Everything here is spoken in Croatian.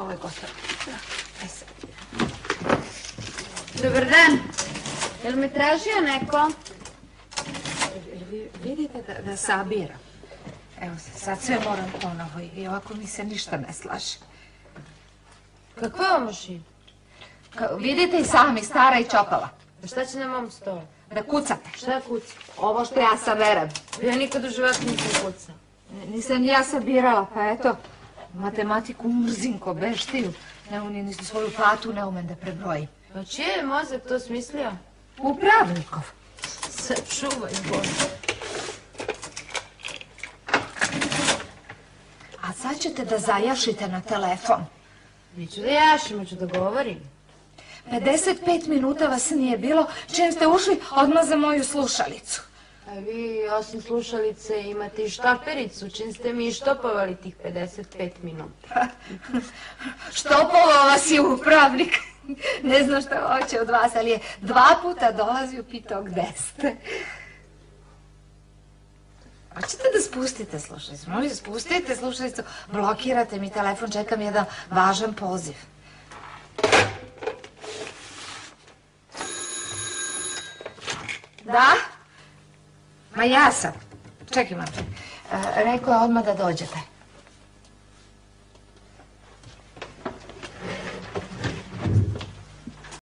ovo je gotovo. Dobar dan. Jel me tražio neko? Vidite da sabiram. Evo sad sve moram ponovo i ovako mi se ništa ne slaže. Kakva je ovo mašina? Vidite i sami, stara i čopala. Šta će na mom stolu? Da kucate. Šta kuca? Ovo što ja saberem. Ja nikad u životu nisam kucao. Nisam ja sabirala, pa eto, matematiku mrzim ko beštiju. Ne umem ni svoju platu, ne umem da prebrojim. Pa čije je mozak to smislio? Upravnikov. Sačuvaj Bože. A sad ćete da zajašite na telefon. Neću da jašim, hoću da govorim. 55 minuta vas nije bilo, čim ste ušli odmah za moju slušalicu. A vi, osim slušalice, imate i štopericu, čim ste mi štopovali tih 55 minuta. Štopovao vas je upravnik. Ne znam što hoće od vas, ali je 2 puta dolazio, pitao gde ste. Hoćete da spustite slušalicu? Možete spustite slušalicu, blokirate mi telefon, čekam jedan važan poziv. Da? Ma ja sam. Čekaj, Martin. Rekao je odmah da dođete.